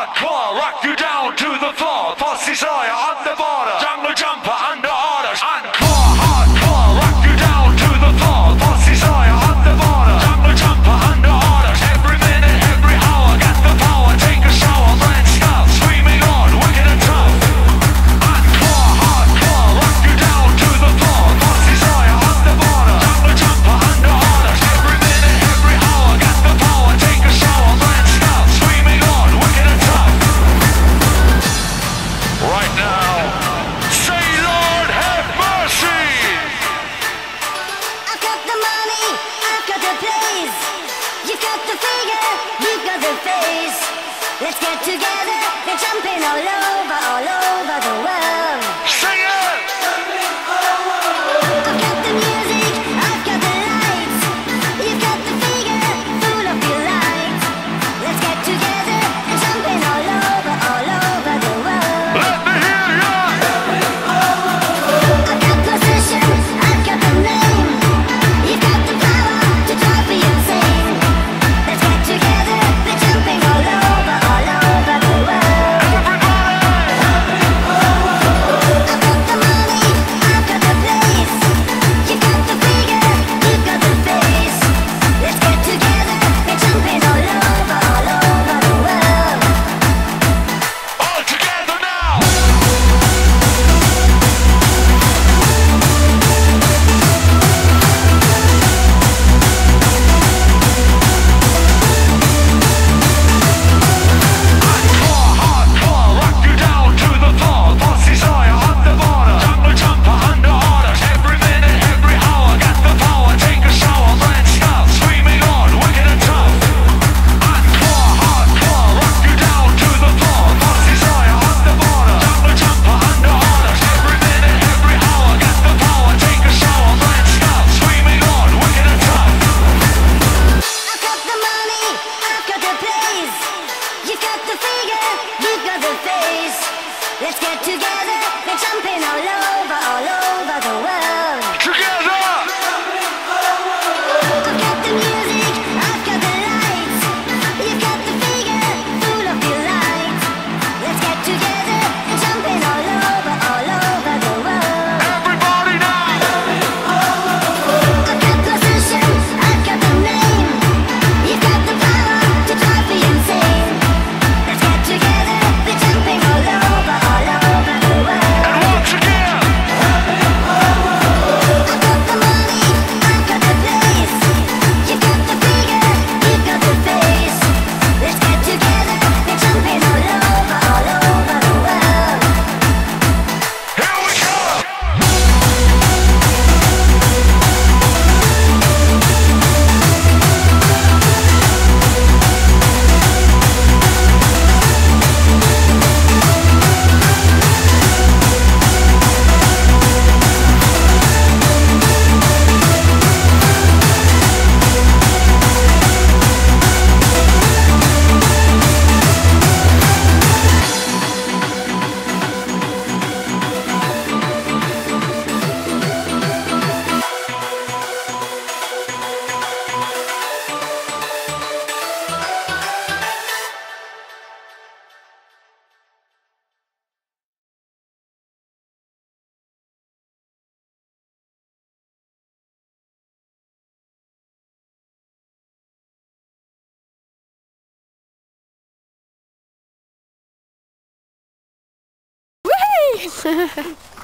hardcore, rock you down to the floor. Pussy Sawyer on the border, jungle jumper under orders. Encore, hardcore, rock you down to the floor. Pussy Sawyer on the border, jungle jumper under orders. Every minute, every hour, got the power. Take a shower, brand stuff, screaming on, wicked and tough. Encore, hardcore, rock you down to the floor. Pussy Sawyer on the border, jungle jumper under orders. Every minute, every hour, got the power. Take a shower, brand stuff, screaming on, wicked and tough. Right now, say Lord have mercy. I've got the money, I've got the place. You got the figure, you got the face. Let's get together and jumping all over the world. Sing it. I've got the music, I've got the lights. You got the figure, full of delight. Let's get together and jumping all over the world. Let me hear ya. I've got possession, I've got the name. You got the power to drive me insane. Let's get together, we're jumping all over the world. I've got the money, I've got the place. You got the figure, you got the face. Let's get together, we're jumping all over the world. All together now. Hardcore, rock you down to the floor. Pussy Sawyer on the border, jungle jumper under orders. Every minute, every hour, got the power. Take a shower, brand stuff, screaming on, wicked and tough. Hardcore, rock you down to the floor. Pussy Sawyer on the border, jungle jumper under orders. Every minute, every hour, got the power. Take a shower, brand stuff, screaming on, wicked and tough. I've got the money, I've got the place. You got the figure, you got the face. Let's get together, we're jumping all over the world. Together. I've got the music, I've got the lights. You got the figure, full of delight. Let's get together, we're jumping all over the world. Everybody now. I've got possession, I've got the name. You got the power to drive me insane. Let's get together, we're jumping all over the world. And once again. I've got the money, I've got the place. You got the figure, you got the face. Let's get together, we're jumping all over the world. Here we go. Whee!